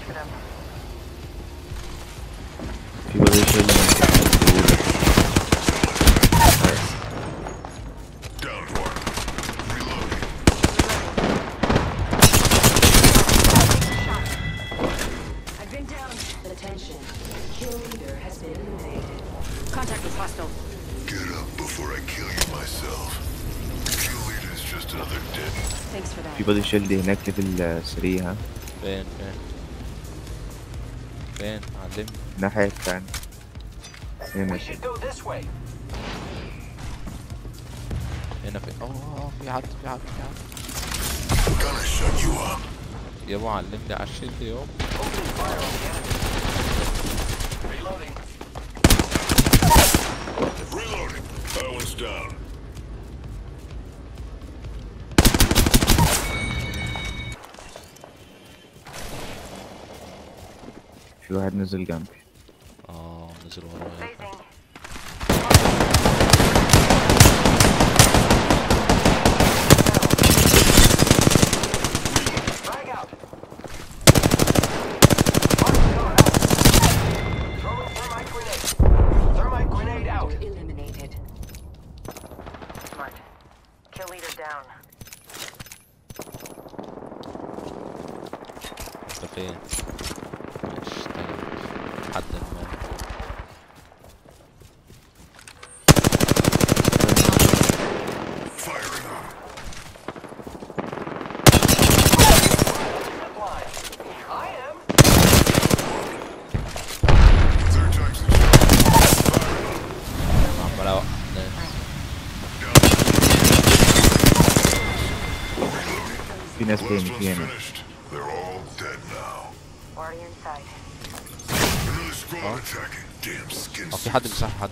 في بوزيشن في بودي شيلد هناك ليفل 3. ها فين علمني الناحية التانية هنا كده. هنا فين؟ في حد يابا علمني على الشيلد يابا. في واحد نزل جنبي. نزل ورايا. فين؟ ماشي حد ما عمال اوقف في ناس تاني في هنا. في حد بيصحى حد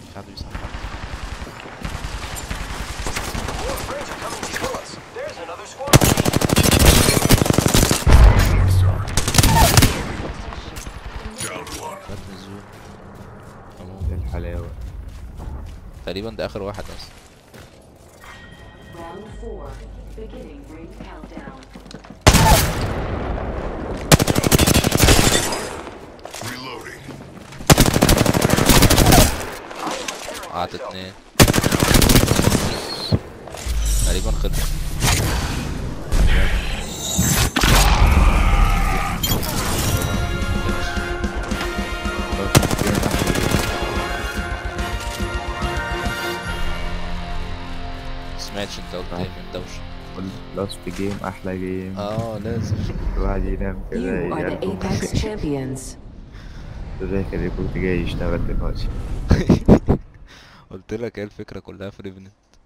الحلاوة تقريبا ده اخر واحد اصلا. قعدت 2 تقريبا خلص. سمعتش انت قلت ايه من دوشه؟ لاست جيم احلى جيم. لازم الواحد ينام كده يقلب تذاكر يكون جاي يشتغل دلوقتي. قلت لك ايه الفكره كلها في ريفننت.